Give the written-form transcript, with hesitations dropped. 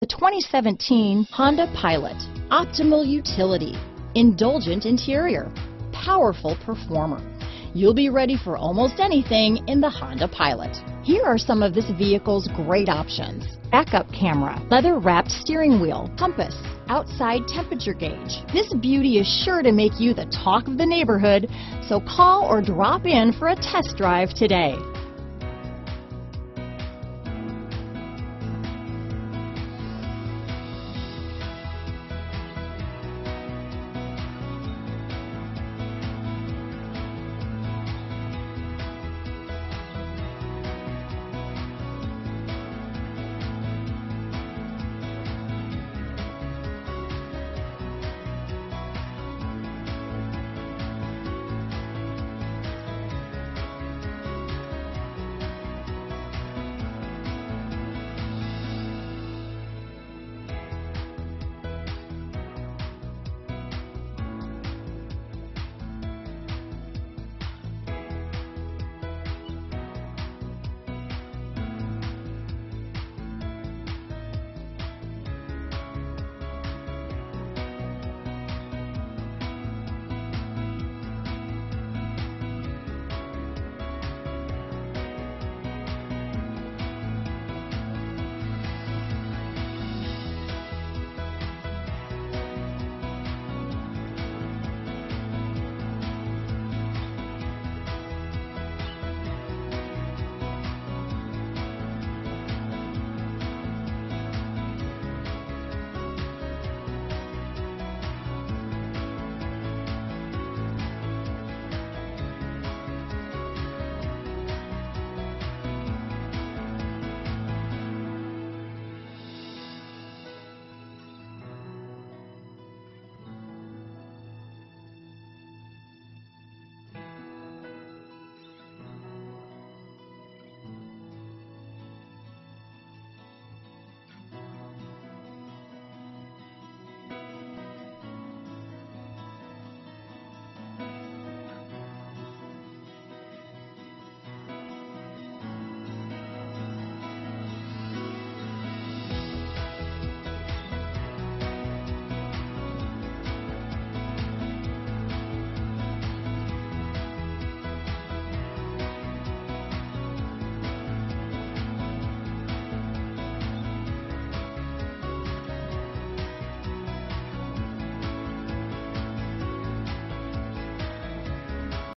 2017 Honda Pilot. Optimal utility, indulgent interior, powerful performer. You'll be ready for almost anything in the Honda Pilot. Here are some of this vehicle's great options: backup camera, leather-wrapped steering wheel, compass, outside temperature gauge. This beauty is sure to make you the talk of the neighborhood, so call or drop in for a test drive today.